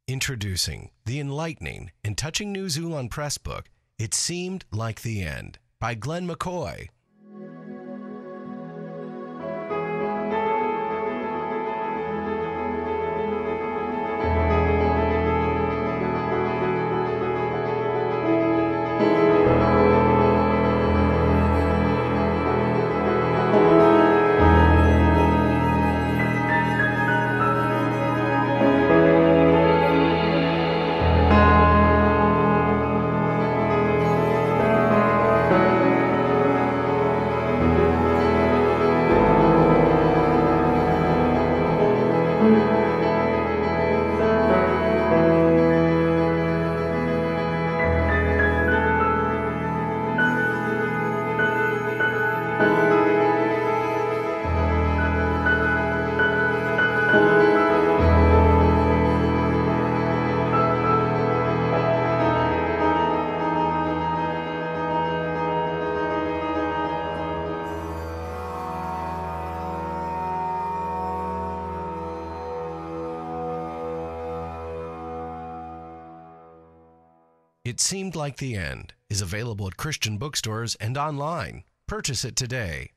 Introducing the enlightening and touching new Xulon Press book, It Seemed Like the End, by Glenn McCoy. It Seemed Like the End is available at Christian bookstores and online. Purchase it today.